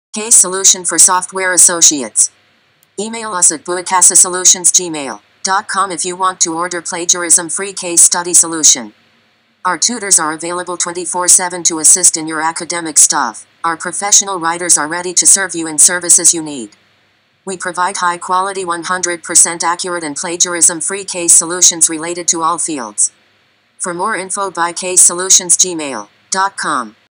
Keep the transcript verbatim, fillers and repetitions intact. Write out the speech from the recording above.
Case Solution for Software Associates. Email us at buicasasolutions gmail dot com if you want to order plagiarism-free case study solution. Our tutors are available twenty-four seven to assist in your academic stuff. Our professional writers are ready to serve you in services you need. We provide high-quality, one hundred percent accurate and plagiarism-free case solutions related to all fields. For more info, buy case solutions gmail dot com.